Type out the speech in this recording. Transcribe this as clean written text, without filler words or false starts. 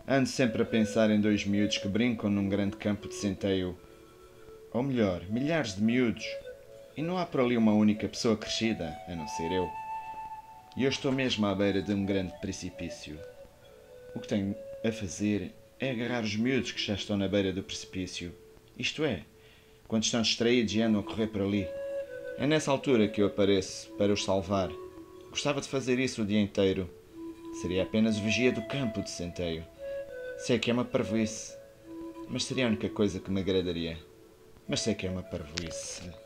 Ando sempre a pensar em dois miúdos que brincam num grande campo de centeio. Ou melhor, milhares de miúdos. E não há por ali uma única pessoa crescida, a não ser eu. E eu estou mesmo à beira de um grande precipício. O que tenho a fazer é agarrar os miúdos que já estão na beira do precipício. Isto é, quando estão distraídos e andam a correr por ali. É nessa altura que eu apareço para os salvar. Gostava de fazer isso o dia inteiro. Seria apenas o vigia do campo de centeio. Sei que é uma parvoíce, mas seria a única coisa que me agradaria. Mas sei que é uma parvoíce.